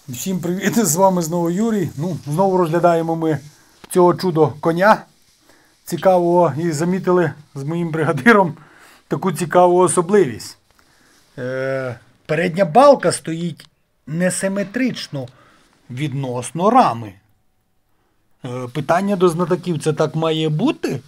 Всім привіт, з вами знову Юрій. Знову розглядаємо ми цього чудо коня цікавого і замітили з моїм бригадиром таку цікаву особливість. Передня балка стоїть несиметрично відносно рами. Питання до знатоків, це так має бути?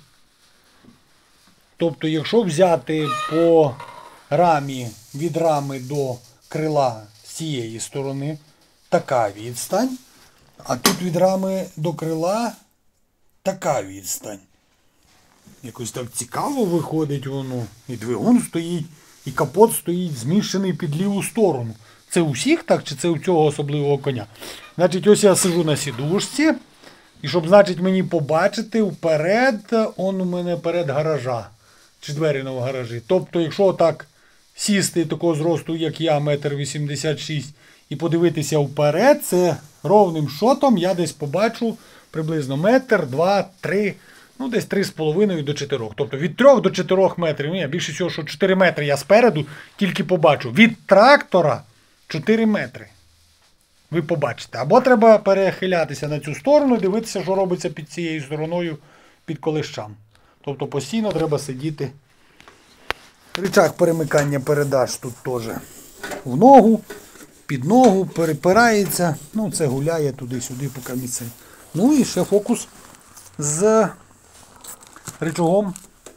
Тобто, якщо взяти по рамі, від рами до крила з цієї сторони, така відстань, а тут від рами до крила така відстань. Якось так цікаво виходить воно. І двигун стоїть, і капот стоїть зміщений під ліву сторону. Це у всіх так, чи це у цього особливого коня? Значить, ось я сижу на сідушці, і щоб, значить, мені побачити вперед, он у мене перед гаража, чи двері на гаражі. Тобто, якщо так сісти такого зросту, як я, 1,86 м, і подивитися вперед, це ровним шотом я десь побачу приблизно 1, 2, 3, десь 3,5 до 4. Тобто від 3 до 4 метрів. Більше всього, що 4 метри я спереду тільки побачу. Від трактора 4 метри. Ви побачите. Або треба перехилятися на цю сторону і дивитися, що робиться під цією стороною під колищам. Тобто постійно треба сидіти. Рычаг перемикання передач тут теж в ногу, під ногу, перепирається. Це гуляє туди-сюди, поки місце. І ще фокус з рычагом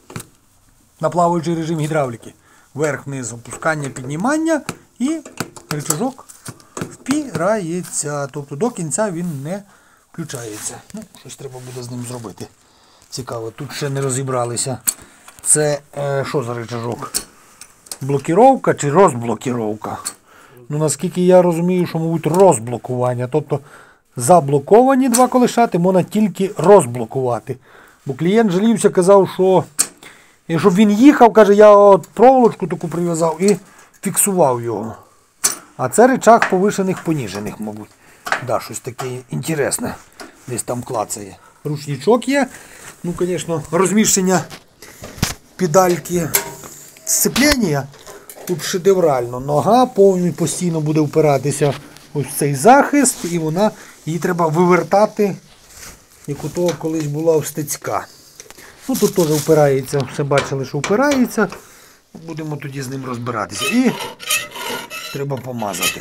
на плаваючий режим гідравліки. Вверх-вниз опускання, піднімання і рычажок впирається. Тобто до кінця він не включається. Щось треба буде з ним зробити. Цікаво, тут ще не розібралися. Це що за рычажок? Блокіровка чи розблокіровка? Наскільки я розумію, що, мабуть, розблокування. Тобто заблоковані два колишати можна тільки розблокувати. Бо клієнт жалівся, казав, що щоб він їхав, каже, я от проволочку таку прив'язав і фіксував його. А це рычаг повишених-поніжених, мабуть. Щось таке інтересне. Десь там клацає. Ручничок є. Звісно, розміщення педальки сцеплення тут шедеврально. Нога постійно буде впиратися ось в цей захист, і її треба вивертати, як у того колись була в Стецька. Тут теж впирається, все бачили, що впирається. Будемо тоді з ним розбиратися. І треба помазати.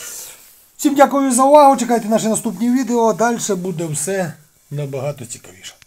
Всім дякую за увагу, чекайте наші наступні відео, далі буде все набагато цікавіше.